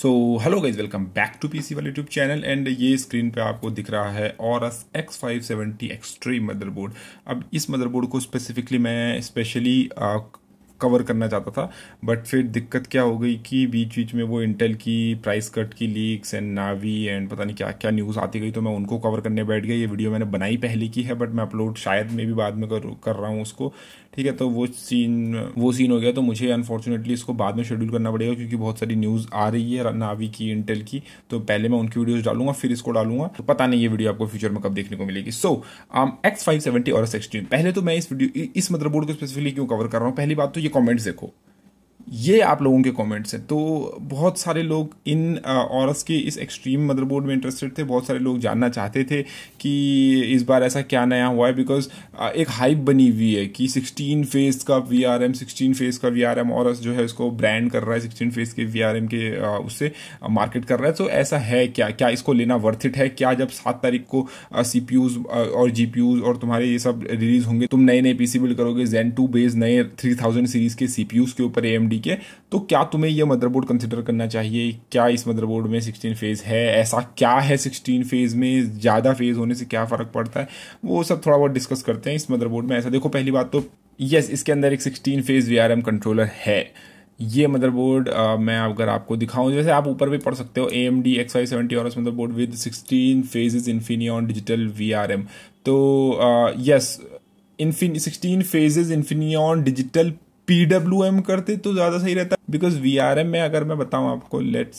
So hello guys, welcome back to PC वाले YouTube channel. And ये screen पे आपको दिख रहा है AORUS X570 एक्सट्रीम मदरबोर्ड। अब इस मदरबोर्ड को स्पेसिफिकली मैं स्पेशली कवर करना चाहता था, बट फिर दिक्कत क्या हो गई कि बीच बीच में वो इंटेल की प्राइस कट की लीक्स एंड नावी एंड पता नहीं क्या क्या न्यूज़ आती गई, तो मैं उनको कवर करने बैठ गया। ये वीडियो मैंने बनाई पहले की है, बट मैं अपलोड शायद में भी बाद में कर रहा हूँ उसको। ठीक है, तो वो सीन हो गया, तो मुझे अनफॉर्चुनेटली इसको बाद में शेड्यूल करना पड़ेगा क्योंकि बहुत सारी न्यूज़ आ रही है नावी की, इंटेल की। तो पहले मैं उनकी वीडियोस डालूंगा फिर इसको डालूंगा, तो पता नहीं ये वीडियो आपको फ्यूचर में कब देखने को मिलेगी। So X570 AORUS extreme. पहले तो मैं इस मदरबोर्ड को स्पेसिफिकली क्यों कवर कर रहा हूँ, पहली बात तो ये कॉमेंट्स देखो, ये आप लोगों के कमेंट्स हैं। तो बहुत सारे लोग इन AORUS के इस एक्सट्रीम मदरबोर्ड में इंटरेस्टेड थे। बहुत सारे लोग जानना चाहते थे कि इस बार ऐसा क्या नया हुआ है, बिकॉज एक हाइप बनी हुई है कि 16 फेज का VRM, 16 फेज का VRM AORUS जो है इसको ब्रांड कर रहा है, 16 फेज के VRM के उससे मार्केट कर रहा है। तो ऐसा है क्या इसको लेना वर्थ इट है क्या? जब 7 तारीख को CPUs और GPUs और तुम्हारे ये सब रिलीज होंगे, तुम नए नए PC बिल्ड करोगे Zen 2 बेस्ड नए 3000 सीरीज के CPUs के ऊपर AMD के, तो क्या तुम्हें यह मदरबोर्ड कंसिडर करना चाहिए? क्या इस मदरबोर्ड में 16 फेज है? ऐसा क्या है 16 फेज में? ज्यादा फेज होने से क्या फर्क पड़ता है? वो सब थोड़ा बहुत डिस्कस करते हैं इस मदरबोर्ड में। ऐसा देखो, पहली बात तो यस, इसके अंदर एक 16 फेज VRM कंट्रोलर है। ये मदरबोर्ड मैं अगर आपको दिखाऊं, जैसे आप ऊपर भी पढ़ सकते हो, AMD X570 AORUS motherboard with 16 phases Infineon digital VRM। तो yes, 16 phases Infineon digital PWM करते तो ज्यादा सही रहता, बिकॉज VRM में अगर मैं बताऊं आपको, लेट्स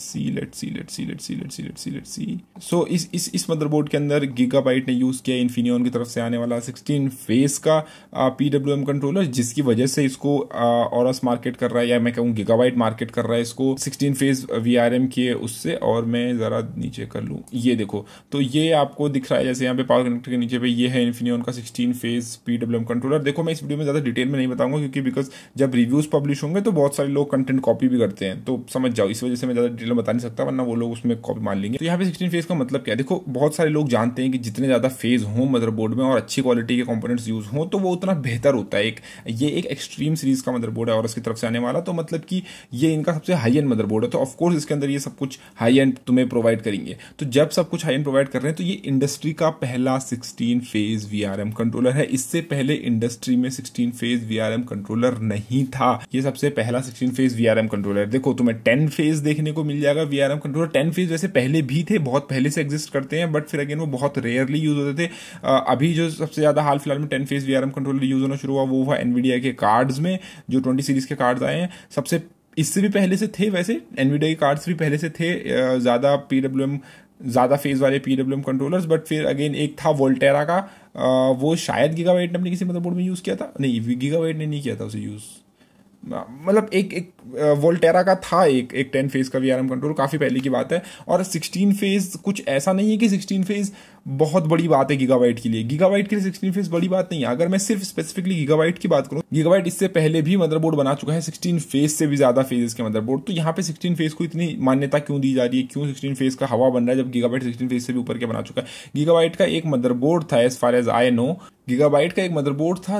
सी। सो इस मदरबोर्ड के अंदर गीगाबाइट ने यूज किया इन्फिनियन की तरफ से आने वाला 16 फेज का PWM कंट्रोलर, जिसकी वजह से इसको AORUS मार्केट कर रहा है, या मैं कहूँ गीगाबाइट मार्केट कर रहा है इसको 16 फेज VRM के उससे। और मैं जरा नीचे कर लूँ, ये देखो, तो ये आपको दिख रहा है जैसे यहाँ पे पावर कनेक्टर के नीचे पे ये है इन्फिनियन का 16 फेज PWM कंट्रोलर। देखो, मैं इस वीडियो में ज्यादा डिटेल में नहीं बताऊंगा क्योंकि बिकॉज जब रिव्यूज पब्लिश होंगे तो बहुत सारे लोग कंटेंट कॉपी भी करते हैं, तो समझ जाओ, इस वजह से मैं ज्यादा डिटेल में बता नहीं सकता, वरना वो लोग उसमें कॉपी मान लेंगे। तो यहाँ पे 16 फेज का मतलब क्या है? देखो, बहुत सारे लोग जानते हैं कि जितने ज्यादा फेज हो मदरबोर्ड में और अच्छी क्वालिटी के कंपोनेंट्स यूज हो तो वो उतना बेहतर होता है। ये एक एक्सट्रीम सीरीज का मदरबोर्ड है AORUS की तरफ से आने वाला, तो मतलब कि ये इनका सबसे हाई एंड मदरबोर्ड है, तो ऑफकोर्स इसके अंदर ये सब कुछ हाई एंड तुम्हें प्रोवाइड करेंगे। तो जब सब कुछ हाई एंड प्रोवाइड कर रहे हैं, तो ये इंडस्ट्री का पहला 16 फेज VRM कंट्रोलर है। इससे पहले इंडस्ट्री में 16 फेज VRM कंट्रोलर नहीं था, ये सबसे पहला 16 फेज VRM कंट्रोलर। देखो, तुम्हें 10 फेज देखने को मिल जाएगा VRM कंट्रोलर। 10 फेज वैसे पहले भी थे, बहुत पहले से एग्जिस्ट करते हैं, बट फिर अगेन वो बहुत रेयरली यूज होते थे। अभी जो सबसे ज्यादा हाल फिलहाल में 10 फेज VRM कंट्रोलर यूज होना शुरू हुआ वो हुआ एनवीडिया के कार्ड्स में, जो 20 सीरीज के कार्ड्स आए हैं। सबसे इससे भी पहले से थे, वैसे एनवीडिया के कार्ड्स भी पहले से थे ज्यादा फेज वाले PWM कंट्रोलर्स। बट फिर अगेन एक था वोल्टेरा का, वो शायद गीगाबाइट ने अपने किसी मदरबोर्ड में यूज किया था, नहीं गीगाबाइट ने नहीं किया था उसे यूज, मतलब एक वोल्टेरा का था एक 10 फेज का VRM कंट्रोल, काफी पहले की बात है। और 16 फेज कुछ ऐसा नहीं है कि 16 फेज बहुत बड़ी बात है गीगाबाइट के लिए। गीगाबाइट के लिए 16 फेज बड़ी बात नहीं है। अगर मैं सिर्फ स्पेसिफिकली गीगाबाइट की बात करूं, गीगाबाइट इससे पहले भी मदरबोर्ड बना चुका है 16 फेज से भी ज्यादा फेजेस के मदरबोर्ड। तो यहाँ पे 16 फेज को इतनी मान्यता क्यों दी जा रही है, क्यों 16 फेज का हवा बन रहा है जब गीगाबाइट 16 फेज से भी ऊपर के बना चुका है? गीगाबाइट का एक मदरबोर्ड था, as far as I know, Gigabyte का एक मदरबोर्ड था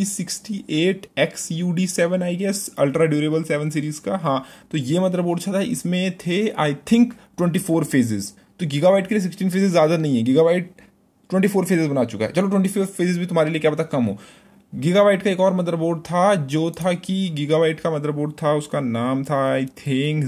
Z68XUD7 I guess, ultra durable 7 series का। हाँ, तो ये मदरबोर्ड था, इसमें थे आई थिंक 24 फेजेस। तो गीगाबाइट के लिए 16 फेजेस ज्यादा नहीं है, गीगाबाइट 24 फेजेस बना चुका है। चलो 24 फेजेस भी तुम्हारे लिए क्या पता कम हो। गीगाबाइट का एक और मदरबोर्ड था जो था कि गीगाबाइट का मदरबोर्ड था, उसका नाम था आई थिंक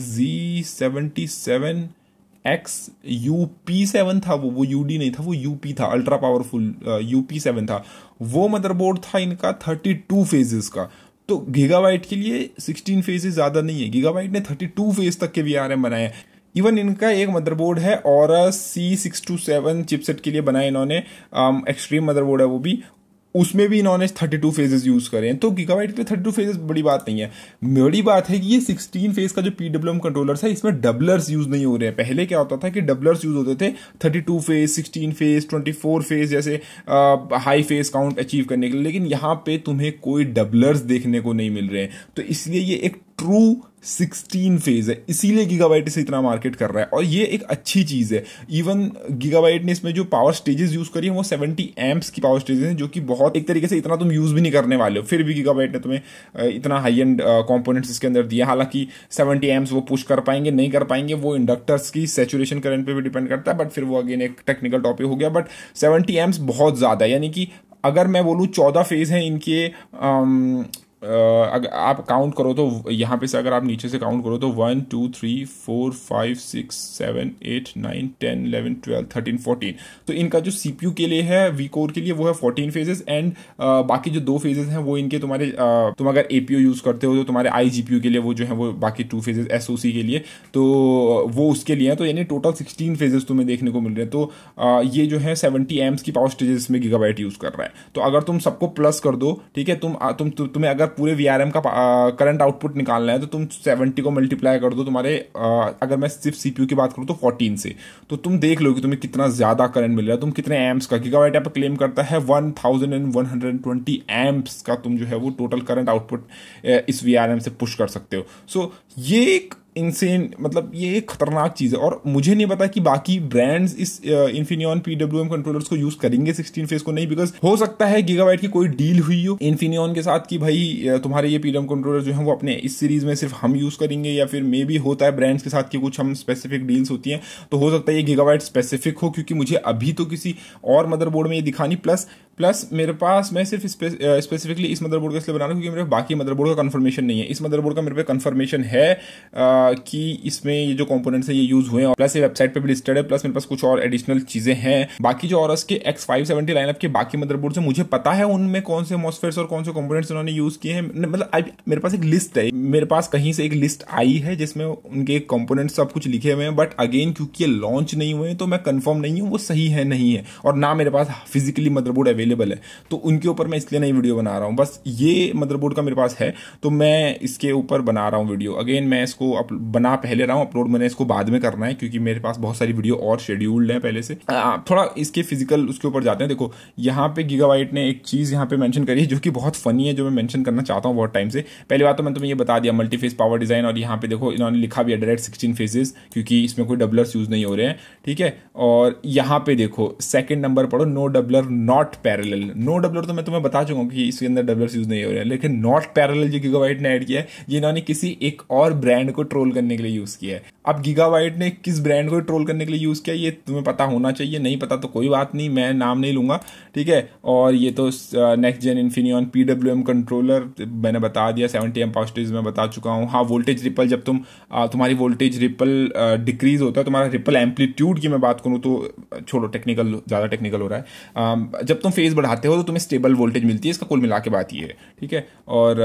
Z77XUP7 था, वो UD नहीं था, वो UP था, अल्ट्रा पावरफुल UP7 था। वो मदरबोर्ड था इनका 32 फेजेस का। तो गीगाबाइट के लिए 16 फेजेस ज्यादा नहीं है, गीगाबाइट ने 32 फेज तक के VRM बनाए। इवन इनका एक मदरबोर्ड है AORUS C627 चिपसेट के लिए बनाया इन्होंने, एक्सट्रीम मदरबोर्ड है वो भी, उसमें भी इन्होंने 32 फेजेस यूज करे हैं। तो गीगाबाइट के लिए 32 फेजेस बड़ी बात नहीं है। बड़ी बात है कि ये 16 फेज का जो PWM कंट्रोलर है, इसमें डबलर्स यूज नहीं हो रहे हैं। पहले क्या होता था कि डबलर्स यूज होते थे 32 फेज, 16 फेज, 24 फेज जैसे हाई फेज काउंट अचीव करने के लिए, लेकिन यहाँ पे तुम्हें कोई डबलर्स देखने को नहीं मिल रहे हैं। तो इसलिए ये एक ट्रू 16 फेज है, इसीलिए गीगाबाइट इसे इतना मार्केट कर रहा है और ये एक अच्छी चीज है। इवन गीगाबाइट ने इसमें जो पावर स्टेजेस यूज करी है वो 70 एम्प्स की पावर स्टेजेस हैं, जो कि बहुत एक तरीके से इतना तुम यूज भी नहीं करने वाले हो, फिर भी गीगाबाइट ने तुम्हें इतना हाई एंड कंपोनेंट्स इसके अंदर दिया। हालांकि 70 एम्प्स वो पुश कर पाएंगे नहीं कर पाएंगे वो इंडक्टर्स की सैचुरेशन करंट पे भी डिपेंड करता है, बट फिर वो अगेन एक टेक्निकल टॉपिक हो गया। बट 70 एम्प्स बहुत ज्यादा है, यानी कि अगर मैं बोलूँ 14 फेज हैं इनके, अगर आप काउंट करो तो यहाँ पे से अगर आप नीचे से काउंट करो तो 1 2 3 4 5 6 7 8 9 10 11 12 13 14, तो इनका जो सीपीयू के लिए है वी कोर के लिए वो है 14 फेजेस एंड बाकी जो 2 फेजेस हैं वो इनके तुम्हारे तुम अगर एपीयू यूज करते हो तो तुम्हारे आईजीपीयू के लिए वो जो है वो बाकी 2 फेजेस एसओसी के लिए तो वो उसके लिए है, तो यानी टोटल 16 फेजेस तुम्हें देखने को मिल रहे हैं। तो ये जो है 70 एम्प्स की पावर स्टेजेस में गीगाबाइट यूज कर रहा है। तो अगर तुम सबको प्लस कर दो, ठीक है, तुम्हें अगर पूरे VRM का करंट आउटपुट निकालना है तो तुम 70 को मल्टीप्लाई कर दो तुम्हारे अगर मैं सिर्फ सीपीयू की बात करूं तो 14 से, तो तुम देख लो कि तुम्हें कितना ज्यादा करंट मिल रहा है, तुम कितने एम्प्स का गीगाबाइट यहाँ पे क्लेम करता है 1120 एम्प्स का तुम जो है वो टोटल करंट आउटपुट इस VRM से पुश कर सकते हो। सो ये एक इनसेन, मतलब ये एक खतरनाक चीज है और मुझे नहीं पता कि बाकी ब्रांड्स इस इन्फिनियन PWM कंट्रोलर्स को यूज करेंगे 16 फेज को नहीं, बिकॉज हो सकता है गीगाबाइट की कोई डील हुई हो इन्फिनियन के साथ कि भाई तुम्हारे ये PWM कंट्रोलर जो है वो अपने इस सीरीज में सिर्फ हम यूज करेंगे, या फिर मे भी होता है ब्रांड्स के साथ कि कुछ हम स्पेसिफिक डील्स होती हैं, तो हो सकता है ये गीगाबाइट स्पेसिफिक हो, क्योंकि मुझे अभी तो किसी और मदरबोर्ड में ये दिखा नहीं। प्लस मेरे पास, मैं सिर्फ स्पेसिफिकली इस मदरबोर्ड का इसलिए बना रहा हूँ क्योंकि मेरे बाकी मदरबोर्ड का कंफर्मेशन नहीं है। इस मदरबोर्ड का मेरे पे कंफर्मेशन है कि इसमें ये जो कंपोनेंट्स हैं ये यूज हुए हैं, प्लस ये वेबसाइट पे भी लिस्टेड है, प्लस मेरे पास कुछ और एडिशनल चीजें हैं। बाकी जो ऑरस के X570 लाइनअप के बाकी मदरबोर्ड है मुझे पता है उनमें कौन से मॉसफेट्स और कौन से कंपोनेंट्स उन्होंने यूज किए हैं, मतलब मेरे पास एक लिस्ट है, मेरे पास कहीं से एक लिस्ट आई है जिसमें उनके कंपोनेंट्स सब कुछ लिखे हुए हैं, बट अगेन क्योंकि ये लॉन्च नहीं हुए हैं तो मैं कंफर्म नहीं हूँ वो सही है नहीं है, और ना मेरे पास फिजिकली मदरबोर्ड अवेलेबल है, तो उनके ऊपर मैं इसलिए नई वीडियो बना रहा हूँ। बस ये मदरबोर्ड का मेरे पास है तो मैं इसके ऊपर बना रहा हूँ वीडियो। अगेन मैं इसको बना पहले रहा हूँ, अपलोड मैंने इसको बाद में करना है क्योंकि मेरे पास बहुत सारी वीडियो और शेड्यूल्ड है पहले से। थोड़ा इसके फिजिकल उसके ऊपर जाते हैं। देखो यहाँ पे गीगाबाइट ने एक चीज यहाँ पे मेंशन करी है जो कि बहुत फनी है, जो मैं मेंशन करना चाहता हूँ बहुत टाइम से। पहली बात तो मैंने तुम्हें ये बता दिया मल्टी फेज पावर डिजाइन, और यहाँ पे देखो इन्होंने लिखा भी है डायरेक्ट 16 फेजेस क्योंकि इसमें कोई डबलर्स यूज नहीं हो रहे हैं, ठीक है। और यहाँ पे देखो सेकंड नंबर पढ़ो, no doubler not parallel. No doubler तो मैं तुम्हें बता चुका हूँ कि इसके अंदर डबलर्स यूज नहीं हो रहे हैं, लेकिन नॉट पैरेलल जो गीगाबाइट ने ऐड किया है ये इन्होंने किसी एक और ब्रांड को ट्रोल करने के लिए यूज किया है। अब गीगाबाइट ने किस ब्रांड को ट्रोल करने के लिए यूज किया ये तुम्हें पता होना चाहिए, नहीं पता तो कोई बात नहीं, मैं नाम नहीं लूंगा, ठीक है। और ये तो next gen Infineon PWM controller मैंने बता दिया, 70 एम्प पावर स्टेज में बता चुका हूँ। हाँ, वोल्टेज रिपल, जब तुम्हारी वोल्टेज रिपल डिक्रीज होता है, तुम्हारा रिपल एम्पलीट्यूड की मैं बात करूँ तो छोड़ो, टेक्निकल ज्यादा टेक्निकल हो रहा है, जब तुम फेज बढ़ाते हो तो तुम्हें स्टेबल वोल्टेज मिलती है, इसका कुल मिला के बात ये है, ठीक है। और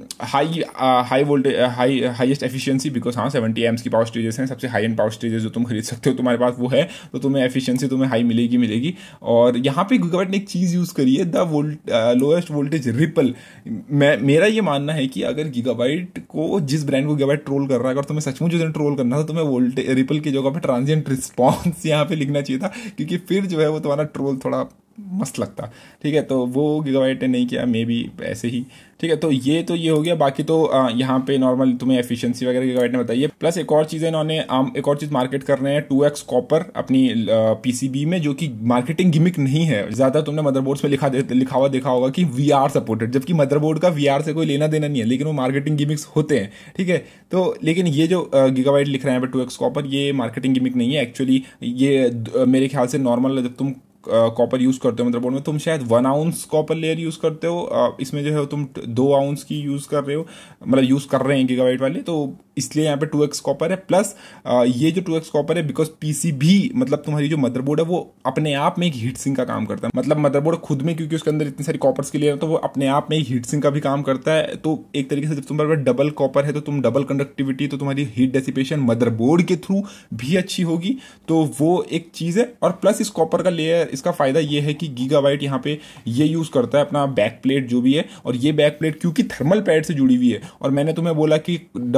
high voltage highest efficiency, because हाँ 70 एम्प्स की पावर स्टेजेस हैं, सबसे हाई एंड पावर स्टेजेस जो तुम खरीद सकते हो, तुम्हारे पास वो है तो तुम्हें एफिशिएंसी तुम्हें हाई मिलेगी। और यहाँ पे गीगाबाइट ने एक चीज यूज करी है, द लोएस्ट वोल्टेज रिपल। मेरा ये मानना है कि अगर गीगाबाइट को, जिस ब्रांड को गीगाबाइट ट्रोल कर रहा है, अगर तुम्हें सचमुच उसे ट्रोल करना था तो तुम्हें वोल्टेज रिपल की जगह पे ट्रांजिएंट रिस्पॉन्स यहाँ पे लिखना चाहिए था, क्योंकि फिर जो है वो तुम्हारा ट्रोल थोड़ा मस्त लगता, ठीक है। तो वो गीगाबाइट ने नहीं किया, मे बी ऐसे ही, ठीक है। तो ये हो गया। बाकी तो यहाँ पे नॉर्मल तुम्हें एफिशिएंसी वगैरह गीगाबाइट ने बताई है। प्लस एक और चीज़ है, इन्होंने एक और चीज़ मार्केट कर रहे हैं 2x कॉपर अपनी PCB में, जो कि मार्केटिंग गिमिक नहीं है। ज़्यादा तुमने मदरबोर्ड्स में लिखा हुआ देखा होगा कि VR सपोर्टेड, जबकि मदरबोर्ड का VR से कोई लेना देना नहीं है, लेकिन वो मार्केटिंग गिमिक्स होते हैं, ठीक है। तो लेकिन ये जो गीगाबाइट लिख रहे हैं 2x कॉपर, ये मार्केटिंग गिमिक नहीं है एक्चुअली। ये मेरे ख्याल से नॉर्मल, जब तुम कॉपर यूज करते हो मदरबोर्ड में, तुम शायद 1 आउंस कॉपर लेयर यूज करते हो, इसमें जो है तुम 2 आउंस की यूज कर रहे हो, मतलब यूज कर रहे हैं गीगाबाइट वाले, तो इसलिए यहाँ पे 2x कॉपर है। प्लस ये जो 2x कॉपर है, बिकॉज PCB मतलब तुम्हारी जो मदरबोर्ड है वो अपने आप में एक हीट सिंक का काम करता है, मतलब मदरबोर्ड खुद में, क्योंकि उसके अंदर इतनी सारी कॉपर्स की लेयर है, तो वो अपने आप में एक हीट सिंक का भी काम करता है। तो एक तरीके से जब तुम्हारे पास डबल कॉपर है तो तुम डबल कंडक्टिविटी, तो तुम्हारी हीट डेसिपेशन मदरबोर्ड के थ्रू भी अच्छी होगी, तो वो एक चीज है। और प्लस इस कॉपर का लेयर, इसका फायदा ये है कि गीगाबाइट यहाँ पे ये यूज करता है अपना बैक प्लेट जो भी है, और ये बैक प्लेट क्योंकि थर्मल पैड से जुड़ी हुई है, और मैंने तुम्हें बोला कि डबल कॉपर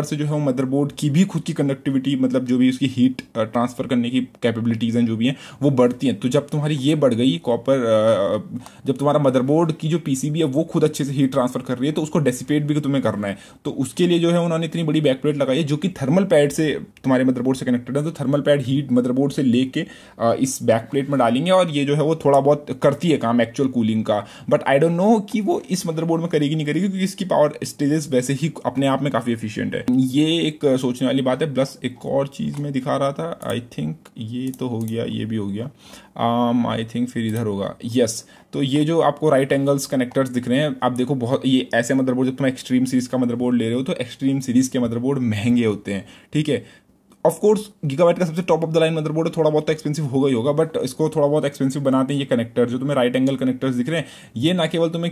से जो है वो मदरबोर्ड की भी खुद की कंडक्टिविटी, मतलब जो भी उसकी हीट ट्रांसफर करने की कैपेबिलिटीज़ हैं जो भी हैं वो बढ़ती हैं। तो जब तुम्हारी ये बढ़ गई कॉपर, जब तुम्हारा मदरबोर्ड की जो पीसीबी है वो खुद अच्छे से हीट ट्रांसफर कर रही है, तो उसको डेसिपेट भी तुम्हें करना है। तो उसके लिए जो है उन्होंने इतनी बड़ी बैकप्लेट लगाई है जो कि थर्मल पैड से तुम्हारे मदरबोर्ड से कनेक्टेड है। तो थर्मल पैड हीट मदरबोर्ड से लेके इस बैकप्लेट में डालेंगे और ये जो है वो थोड़ा बहुत करती है काम एक्चुअल कूलिंग का। बट आई डोंट नो कि वो इस मदरबोर्ड में करेगी नहीं करेगी, क्योंकि इसकी पावर स्टेजेस वैसे ही अपने आप में काफी एफिशिएंट है। ये एक सोचने वाली बात है। प्लस एक और चीज मैं दिखा रहा था, आई थिंक ये तो हो गया, ये भी हो गया, आई थिंक फिर इधर होगा, यस। तो ये जो आपको राइट एंगल्स कनेक्टर्स दिख रहे हैं, आप देखो बहुत ये ऐसे मदरबोर्ड, जब तुम एक्सट्रीम सीरीज का मदरबोर्ड ले रहे हो तो एक्सट्रीम सीरीज के मदरबोर्ड महंगे होते हैं, ठीक है। ऑफ कोर्स गीगाबाइट का सबसे top of the line motherboard है, थोड़ा बहुत तो एक्सपेंसिव होगा ही होगा, बट इसको थोड़ा बहुत एक्सपेंसिव बनाते हैं ये कनेक्टर। जो तुम्हें राइट एंगल कनेक्टर्स दिख रहे हैं, ये ना केवल तुम्हें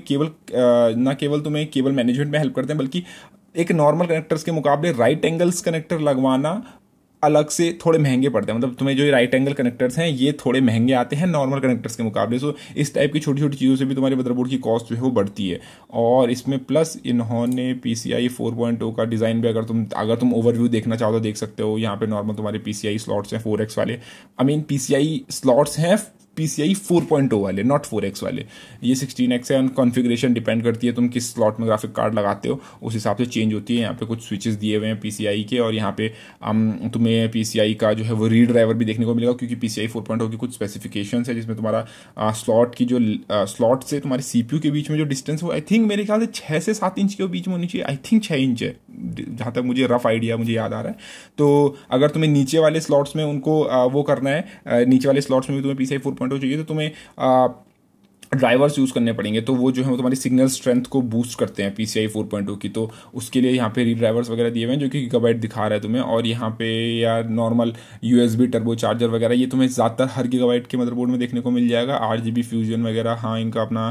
केबल मैनेजमेंट में हेल्प करते हैं, बल्कि एक नॉर्मल कनेक्टर्स के मुकाबले राइट एंगल्स कनेक्टर लगवाना अलग से थोड़े महंगे पड़ते हैं। मतलब तुम्हें जो राइट एंगल कनेक्टर्स हैं ये थोड़े महंगे आते हैं नॉर्मल कनेक्टर्स के मुकाबले। सो इस टाइप की छोटी छोटी चीज़ों से भी तुम्हारे मदरबोर्ड की कॉस्ट जो है वो बढ़ती है। और इसमें प्लस इन्होंने PCI 4.0 का डिज़ाइन भी, अगर तुम ओवरव्यू देखना चाहो तो देख सकते हो। यहाँ पे नॉर्मल तुम्हारे PCI स्लॉट्स हैं 4x वाले, PCI स्लॉट्स हैं PCI 4.0 वाले, नॉट 4x वाले। ये 16x है, कॉन्फ़िगरेशन डिपेंड करती है तुम किस स्लॉट में ग्राफिक कार्ड लगाते हो, उस हिसाब से चेंज होती है। यहाँ पे कुछ स्विचेस दिए हुए हैं PCI के, और यहाँ पे तुम्हें PCI का जो है वो रीड ड्राइवर भी देखने को मिलेगा, क्योंकि PCI 4.0 की कुछ स्पेसिफिकेशंस है जिसमें तुम्हारा स्लॉट की जो स्लॉट से तुम्हारे CPU के बीच में जो डिस्टेंस वो आई थिंक मेरे ख्याल से 6 से 7 इंच के बीच में होनी चाहिए। आई थिंक 6 इंच है, जहाँ तक मुझे रफ आइडिया मुझे याद आ रहा है। तो अगर तुम्हें नीचे वाले स्लॉट्स में उनको वो करना है, नीचे वाले स्लॉट्स में भी तुम्हें PCI 4.0 चाहिए, तो तुम्हें ड्राइवर्स यूज़ करने पड़ेंगे। तो वो जो है वो तुम्हारी सिग्नल स्ट्रेंथ को बूस्ट करते हैं PCI 4.0 की। तो उसके लिए यहाँ पे री ड्राइवर्स वगैरह दिए हुए हैं जो कि गीगाबाइट दिखा रहा है तुम्हें। और यहाँ पे यार नॉर्मल USB टर्बो चार्जर वगैरह ये तुम्हें ज़्यादातर हर गीगाबाइट के मदरबोर्ड में देखने को मिल जाएगा। RGB फ्यूजन वगैरह, हाँ इनका अपना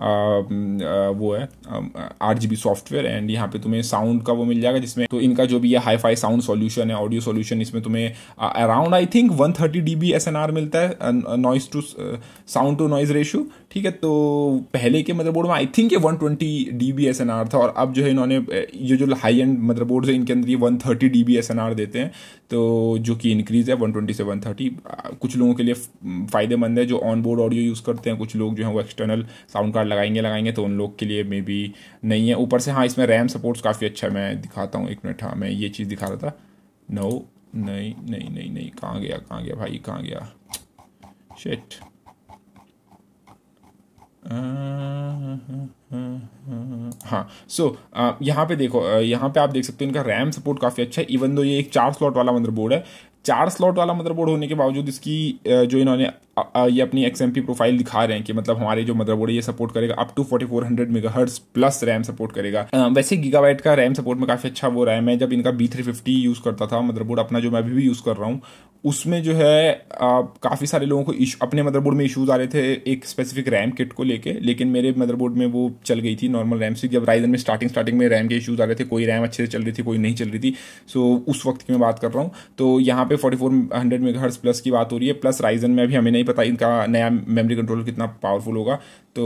वो है RGB सॉफ्टवेयर। एंड यहाँ पे तुम्हें साउंड का वो मिल जाएगा, जिसमें तो इनका जो भी है हाई-फाई साउंड सॉल्यूशन है, ऑडियो सॉल्यूशन, इसमें तुम्हें around I think 130 dB SNR मिलता है, noise to sound to noise ratio, ठीक है। तो पहले के मदरबोर्ड में आई थिंक ये 120 dB SNR था, और अब जो है इन्होंने ये जो हाई एंड मदरबोर्ड है इनके अंदर ये 130 dB SNR देते हैं, तो जो कि इंक्रीज है 120 से 130। कुछ लोगों के लिए फ़ायदेमंद है जो ऑन बोर्ड ऑडियो यूज़ करते हैं, कुछ लोग जो है वो एक्सटर्नल साउंड कार्ड लगाएंगे तो उन लोग के लिए मे बी नहीं है। ऊपर से हाँ इसमें रैम सपोर्ट्स काफ़ी अच्छा है, मैं दिखाता हूँ, एक मिनट, हाँ मैं ये चीज़ दिखा रहा था। नो नहीं कहाँ गया भाई, कहाँ गया, शिट। हाँ सो यहाँ पे देखो, यहाँ पे आप देख सकते हो इनका रैम सपोर्ट काफ़ी अच्छा है। इवन दो ये एक 4 स्लॉट वाला मदरबोर्ड है, 4 स्लॉट वाला मदरबोर्ड होने के बावजूद इसकी जो इन्होंने ये अपनी XMP प्रोफाइल दिखा रहे हैं कि मतलब हमारे जो मदरबोर्ड है ये सपोर्ट करेगा up to 4400 megahertz plus RAM support करेगा। वैसे गीगाबाइट का रैम सपोर्ट में काफ़ी अच्छा वो रहा है। मैं जब इनका B350 यूज़ करता था मदरबोर्ड अपना, जो मैं अभी भी यूज़ कर रहा हूँ, उसमें जो है काफ़ी सारे लोगों को अपने मदरबोर्ड में इश्यूज़ आ रहे थे एक स्पेसिफिक रैम किट को लेके, लेकिन मेरे मदरबोर्ड में वो चल गई थी नॉर्मल रैम से। जब राइजन में स्टार्टिंग में रैम के इश्यूज़ आ रहे थे, कोई रैम अच्छे से चल रही थी, कोई नहीं चल रही थी। सो उस वक्त की मैं बात कर रहा हूँ। तो यहाँ पे 4400 मेगाहर्ट्ज प्लस की बात हो रही है। प्लस राइजन में अभी हमें नहीं पता इनका नया मेमोरी कंट्रोलर कितना पावरफुल होगा।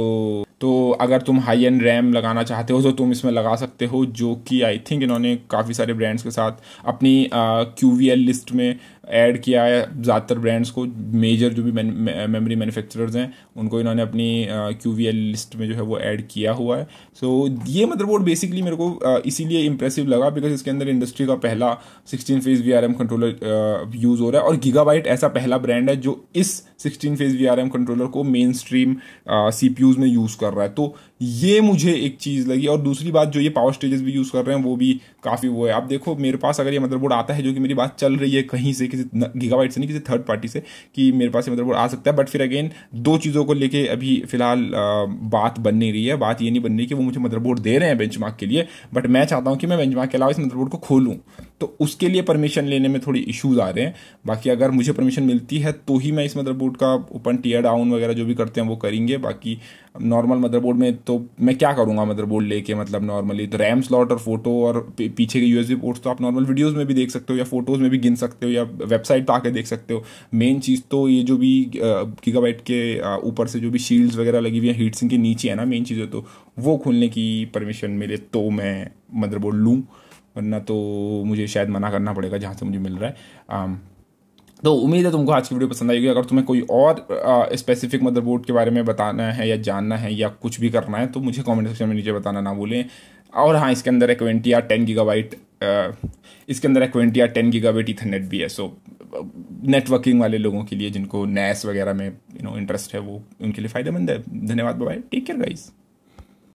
तो अगर तुम हाई एंड रैम लगाना चाहते हो तो तुम इसमें लगा सकते हो, जो कि आई थिंक इन्होंने काफ़ी सारे ब्रांड्स के साथ अपनी QVL लिस्ट में ऐड किया है। ज़्यादातर ब्रांड्स को, मेजर जो भी मेमोरी मैन्युफैक्चरर्स हैं उनको इन्होंने अपनी QVL लिस्ट में जो है वो ऐड किया हुआ है। सो ये मदरबोर्ड बेसिकली मेरे को इसीलिए इंप्रेसिव लगा बिकॉज इसके अंदर इंडस्ट्री का पहला 16 फेज VRM कंट्रोलर यूज़ हो रहा है, और गीगाबाइट ऐसा पहला ब्रांड है जो इस 16 फेज VRM कंट्रोलर को मेन स्ट्रीम CPUs में यूज़ कर रहा है। तो ये मुझे एक चीज़ लगी। और दूसरी बात, जो ये पावर स्टेजेस भी यूज़ कर रहे हैं वो भी काफ़ी वो है। आप देखो मेरे पास अगर ये मदरबोर्ड आता है, जो कि मेरी बात चल रही है कहीं से, किसी गीगाबाइट से नहीं, किसी थर्ड पार्टी से, कि मेरे पास ये मदरबोर्ड आ सकता है, बट फिर अगेन दो चीज़ों को लेके अभी फिलहाल बात बन नहीं रही है। बात ये नहीं बन रही कि वो मुझे मदरबोर्ड दे रहे हैं बेंचमार्क के लिए, बट मैं चाहता हूँ कि मैं बेंचमार्क के अलावा इस मदरबोर्ड को खोलूँ, तो उसके लिए परमिशन लेने में थोड़ी इश्यूज़ आ रहे हैं। बाकी अगर मुझे परमिशन मिलती है तो ही मैं इस मदरबोर्ड का ओपन टीयर डाउन वगैरह जो भी करते हैं वो करेंगे। बाकी नॉर्मल मदरबोर्ड में तो मैं क्या करूँगा मदरबोर्ड लेके, मतलब नॉर्मली तो रैम स्लॉट और फोटो और पीछे के USB पोर्ट्स तो आप नॉर्मल वीडियोस में भी देख सकते हो, या फोटोज़ में भी गिन सकते हो, या वेबसाइट पर आके देख सकते हो। मेन चीज़ तो ये जो भी गीगाबाइट के ऊपर से जो भी शील्ड्स वगैरह लगी हुई हैं हीट सिंक के नीचे है ना, मेन चीज़ है, तो वो खोलने की परमिशन मिले तो मैं मदरबोर्ड लूँ। वरना तो मुझे शायद मना करना पड़ेगा जहाँ से मुझे मिल रहा है। तो उम्मीद है तुमको आज की वीडियो पसंद आएगी। अगर तुम्हें कोई और स्पेसिफिक मदरबोर्ड के बारे में बताना है या जानना है या कुछ भी करना है तो मुझे कमेंट सेक्शन में नीचे बताना ना भूलें। और हाँ, इसके अंदर एक 20 या 10 गीगाबाइट इसके अंदर एक 20 या 10 गीगाबाइट ईथरनेट भी है। सो नेटवर्किंग वाले लोगों के लिए जिनको नैस वगैरह में इंटरेस्ट है वो उनके लिए फ़ायदेमंद है। धन्यवाद, बाय, टेक केयर गाइस।